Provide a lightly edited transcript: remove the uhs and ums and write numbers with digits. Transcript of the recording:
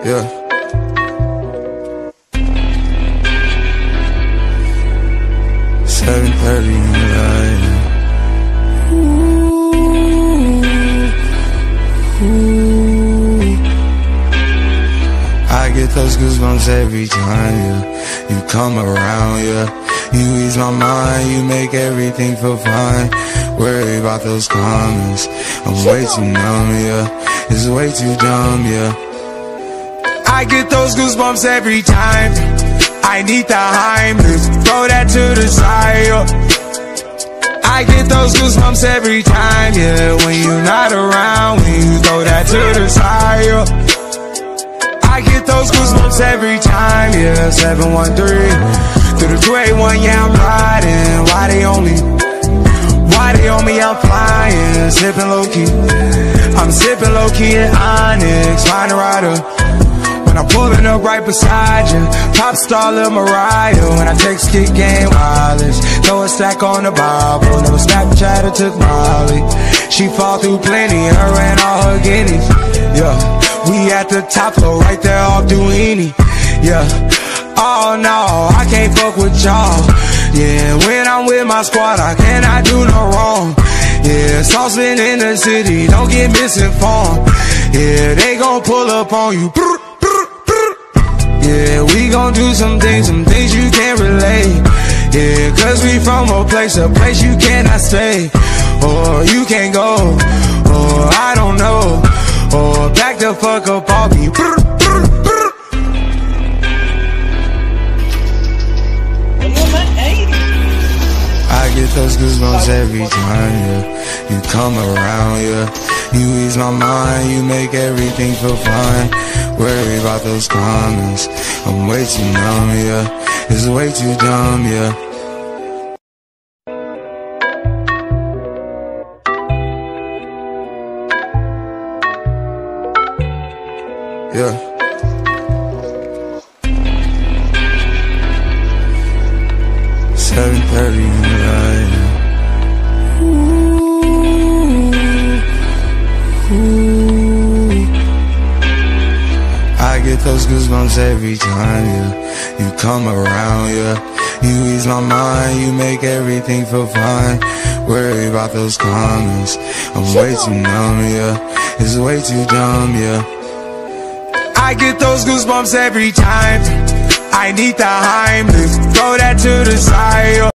Yeah. $7:30 in the night. I get those goosebumps every time, yeah. You come around, yeah. You ease my mind, you make everything feel fine. Worry about those comments, I'm way too numb, yeah. It's way too dumb, yeah. I get those goosebumps every time. I need the Heimlich, throw that to the side, yeah. I get those goosebumps every time, yeah. When you're not around, when you throw that to the side, yeah. I get those goosebumps every time, yeah. 713 through the 281, yeah, I'm riding. Why they on me? I'm flying, sipping low-key. I'm sipping low-key in Onyx, find a rider. When I'm pulling up right beside you, pop star Lil Mariah. When I take skit game wireless, throw a stack on the Bible. Never Snapchat or took Molly. She fall through plenty, her and all her guineas. Yeah, we at the top floor, right there off Duini. Yeah, oh no, I can't fuck with y'all. Yeah, when I'm with my squad, I cannot do no wrong. Yeah, saucemen in the city, don't get misinformed. Yeah, they gon' pull up on you. Yeah, we gon' do some things you can't relate. Yeah, cause we from a place you cannot stay. Or you can't go, or I don't know. Or back the fuck up off me. I get those goosebumps every time, yeah. You come around, yeah. You ease my mind, you make everything feel fine. Worry about those comments, I'm way too numb, yeah. It's way too dumb, yeah. Yeah. $7:30 in the night. I get those goosebumps every time, yeah. You come around, yeah. You ease my mind, you make everything feel fine. Worry about those comments, I'm way too numb, yeah. It's way too dumb, yeah. I get those goosebumps every time. I need the Heimlich, throw that to the side.